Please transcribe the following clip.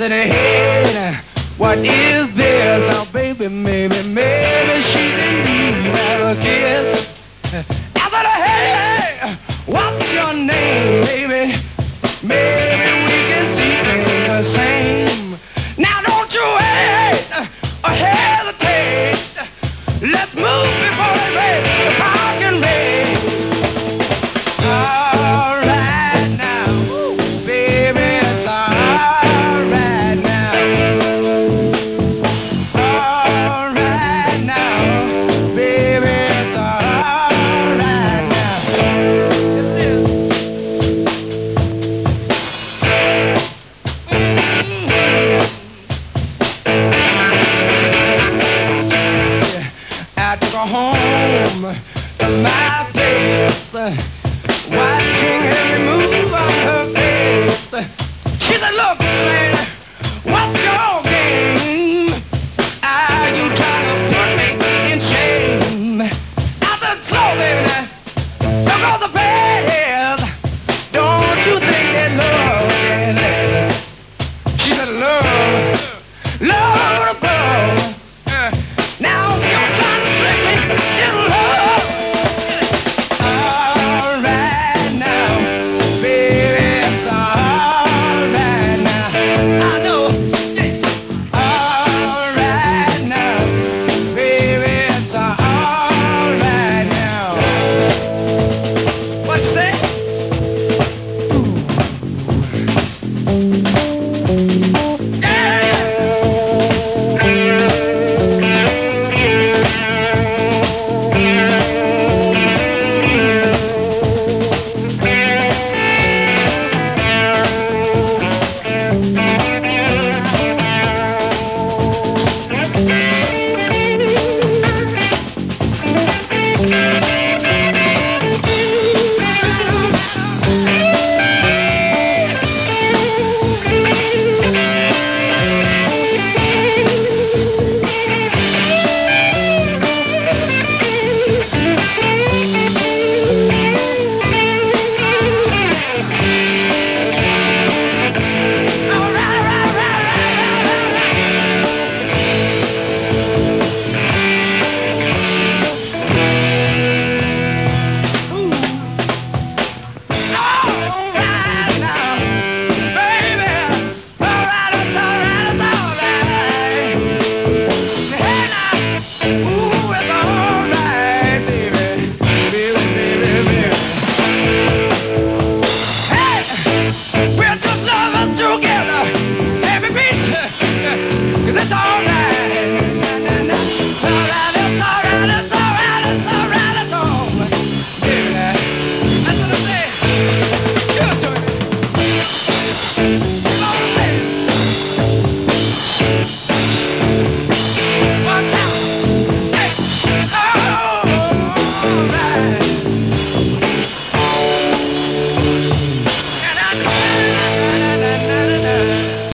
said, hey, what is this? Now, baby, maybe she's in need of a kiss. I said, hey, what's your name, baby? Maybe we can see things the same. Now, don't you wait or hesitate. Let's move before it rains. The parking rain. All right now, baby, it's all right now. All right now, baby, it's all right now. I took her home to my place, watching every move on her face. She said, look, lady, what's your game? Are you trying to put me in shame? I said, slow, baby, now, look on the face. Don't you think that love can last? She said, love to blow. Now you're trying to trick me in love. All right now, baby, it's all right now. I know. All right now, baby, it's all right now. What you say?